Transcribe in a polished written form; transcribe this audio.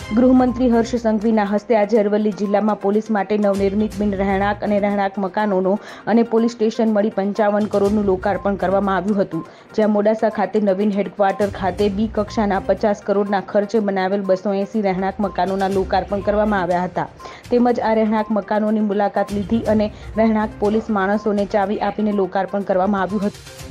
ગૃહમંત્રી હર્ષ સંઘવીના હસ્તે આજે અરવલ્લી જિલ્લામાં પોલીસ માટે નવનિર્મિત બિન રહેણાંક અને રહેણાંક મકાનોનો અને પોલીસ સ્ટેશન મળી 55 કરોડનું લોકાર્પણ કરવામાં આવ્યું હતું, જ્યાં મોડાસા ખાતે નવીન હેડક્વાર્ટર ખાતે બી કક્ષાના 50 કરોડના ખર્ચે બનાવેલ 280 રહેણાંક મકાનોના લોકાર્પણ કરવામાં આવ્યા હતા. તેમજ આ રહેણાંક મકાનોની મુલાકાત લીધી અને રહેણાંક પોલીસ માણસોને ચાવી આપીને લોકાર્પણ કરવામાં આવ્યું હતું.